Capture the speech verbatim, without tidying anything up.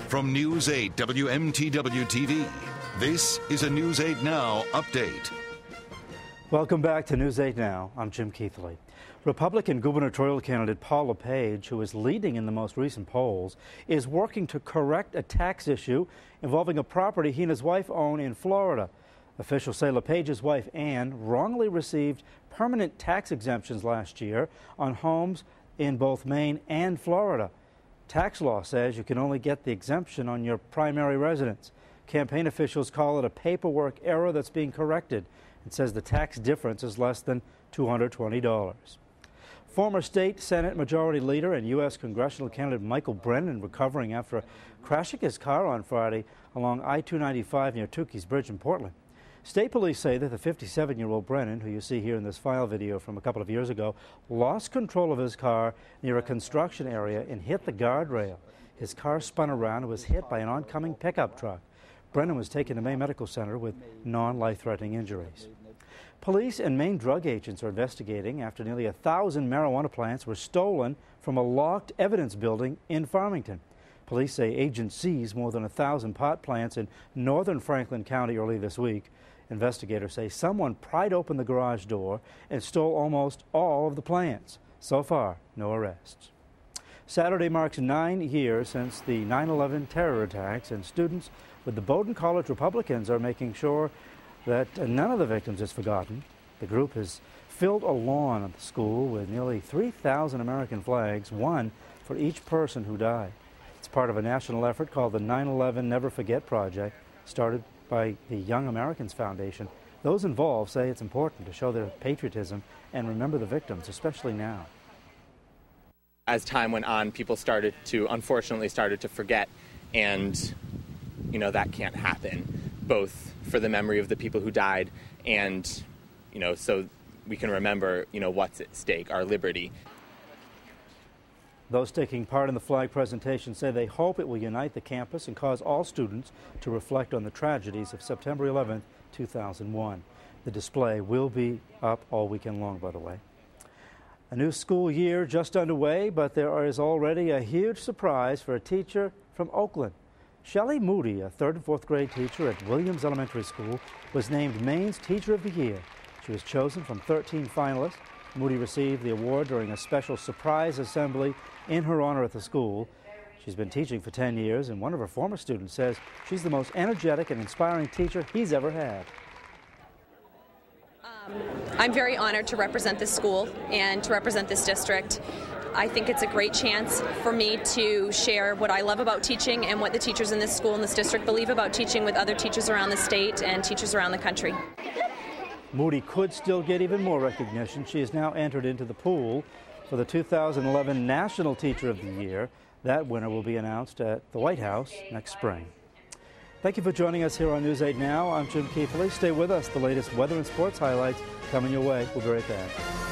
From News eight W M T W T V, this is a News eight Now update. Welcome back to News eight Now. I'm Jim Keithley. Republican gubernatorial candidate Paul LePage, who is leading in the most recent polls, is working to correct a tax issue involving a property he and his wife own in Florida. Officials say LePage's wife, Ann, wrongly received permanent tax exemptions last year on homes in both Maine and Florida. Tax law says you can only get the exemption on your primary residence. Campaign officials call it a paperwork error that's being corrected. It says the tax difference is less than two hundred twenty dollars. Former state Senate Majority Leader and U S congressional candidate Michael Brennan recovering after crashing his car on Friday along I two ninety-five near Tukey's Bridge in Portland. State police say that the fifty-seven-year-old Brennan, who you see here in this file video from a couple of years ago, lost control of his car near a construction area and hit the guardrail. His car spun around and was hit by an oncoming pickup truck. Brennan was taken to Maine Medical Center with non-life-threatening injuries. Police and Maine drug agents are investigating after nearly a thousand marijuana plants were stolen from a locked evidence building in Farmington. Police say agents seized more than a thousand pot plants in northern Franklin County early this week. Investigators say someone pried open the garage door and stole almost all of the plants. So far, no arrests. Saturday marks nine years since the nine eleven terror attacks, and students with the Bowdoin College Republicans are making sure that none of the victims is forgotten. The group has filled a lawn at the school with nearly three thousand American flags, one for each person who died. It's part of a national effort called the nine eleven Never Forget Project, started by the Young Americans Foundation. Those involved say it's important to show their patriotism and remember the victims, especially now. As time went on, people started to, unfortunately, started to forget, and, you know, that can't happen, both for the memory of the people who died and, you know, so we can remember, you know, what's at stake, our liberty. Those taking part in the flag presentation say they hope it will unite the campus and cause all students to reflect on the tragedies of September eleventh, two thousand one. The display will be up all weekend long, by the way. A new school year just underway, but there is already a huge surprise for a teacher from Oakland. Shelley Moody, a third and fourth grade teacher at Williams Elementary School, was named Maine's Teacher of the Year. She was chosen from thirteen finalists. Moody received the award during a special surprise assembly in her honor at the school. She's been teaching for ten years, and one of her former students says she's the most energetic and inspiring teacher he's ever had. Um, I'm very honored to represent this school and to represent this district. I think it's a great chance for me to share what I love about teaching and what the teachers in this school and this district believe about teaching with other teachers around the state and teachers around the country. Moody could still get even more recognition. She has now entered into the pool for the two thousand eleven National Teacher of the Year. That winner will be announced at the White House next spring. Thank you for joining us here on News eight Now. I'm Jim Keithley. Stay with us. The latest weather and sports highlights coming your way. We'll be right back.